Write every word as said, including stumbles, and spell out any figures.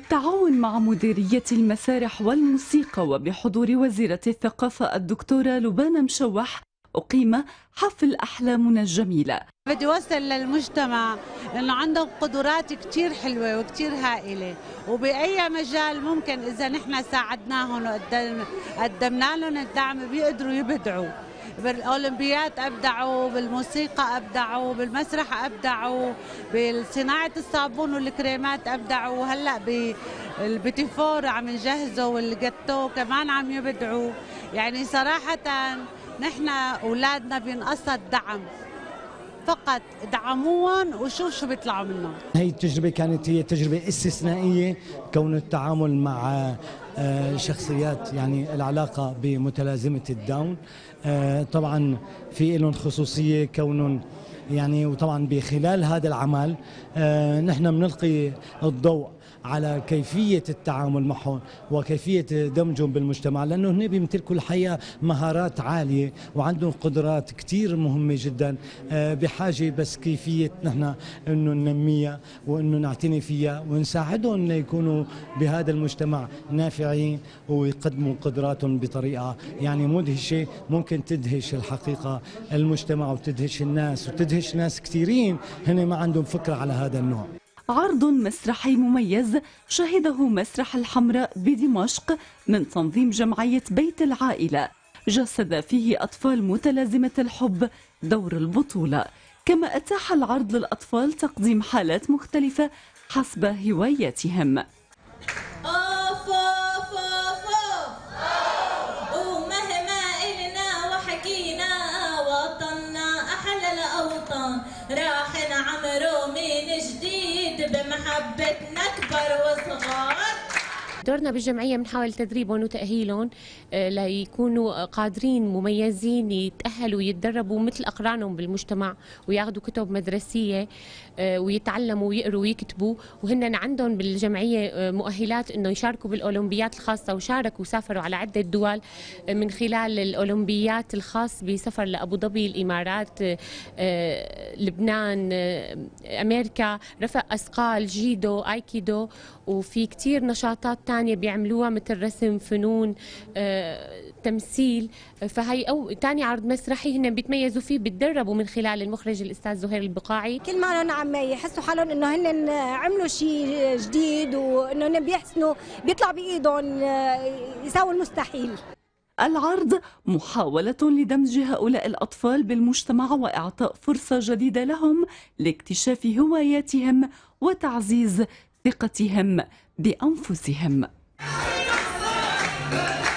بالتعاون مع مديرية المسارح والموسيقى وبحضور وزيرة الثقافة الدكتورة لبانة مشوح أقيم حفل أحلامنا الجميلة. بدي أوصل للمجتمع إنه عندهم قدرات كتير حلوة وكتير هائلة، وبأي مجال ممكن إذا نحن ساعدناهم وقدمنا لهم الدعم بيقدروا يبدعوا. بالأولمبيات أبدعوا، بالموسيقى أبدعوا، بالمسرح أبدعوا، بصناعة الصابون والكريمات أبدعوا، وهلأ بالبيتيفور عم يجهزوا والجاتو كمان عم يبدعوا. يعني صراحة نحن أولادنا بينقصها الدعم، فقط ادعموهم وشوف شو بيطلعوا منهم. هي التجربة كانت هي تجربة استثنائية، كون التعامل مع شخصيات يعني العلاقة بمتلازمة الداون. طبعا في لهم خصوصية كونهم يعني، وطبعا بخلال هذا العمل نحن بنلقي الضوء على كيفية التعامل معهم وكيفية دمجهم بالمجتمع، لأنه هن بيمتلكوا الحقيقة مهارات عالية وعندهم قدرات كتير مهمة جدا، بحاجة بس كيفية نحن أنه ننميها وأنه نعتني فيها ونساعدهم أن يكونوا بهذا المجتمع نافعين ويقدموا قدراتهم بطريقة يعني مدهشة، ممكن تدهش الحقيقة المجتمع وتدهش الناس وتدهش ناس كثيرين هن ما عندهم فكرة على هذا النوع. عرض مسرحي مميز شهده مسرح الحمراء بدمشق من تنظيم جمعية بيت العائلة، جسد فيه أطفال متلازمة الحب دور البطولة، كما أتاح العرض للأطفال تقديم حالات مختلفة حسب هواياتهم. راح نعمره من جديد بمحبتنا كبر وصغار. دورنا بالجمعية بنحاول تدريبهم وتأهيلهم ليكونوا قادرين مميزين يتأهلوا ويتدربوا مثل أقرانهم بالمجتمع وياخذوا كتب مدرسية ويتعلموا ويقروا ويكتبوا، وهن عندهم بالجمعية مؤهلات انه يشاركوا بالأولمبيات الخاصة، وشاركوا وسافروا على عدة دول من خلال الأولمبيات الخاص بسفر لأبو ظبي، الإمارات، لبنان، أمريكا، رفع أثقال، جيدو، آيكيدو، وفي كتير نشاطات تانية بيعملوها مثل رسم، فنون، آه، تمثيل. فهي أو تاني عرض مسرحي هن بيتميزوا فيه، بيتدربوا من خلال المخرج الأستاذ زهير البقاعي. كل ما أنا عم يحسوا حالهم إنه هن عملوا شيء جديد وإنه هن بيحسنوا بيطلع بإيدهم يساووا المستحيل. العرض محاولة لدمج هؤلاء الأطفال بالمجتمع وإعطاء فرصة جديدة لهم لاكتشاف هواياتهم وتعزيز ثقتهم بأنفسهم.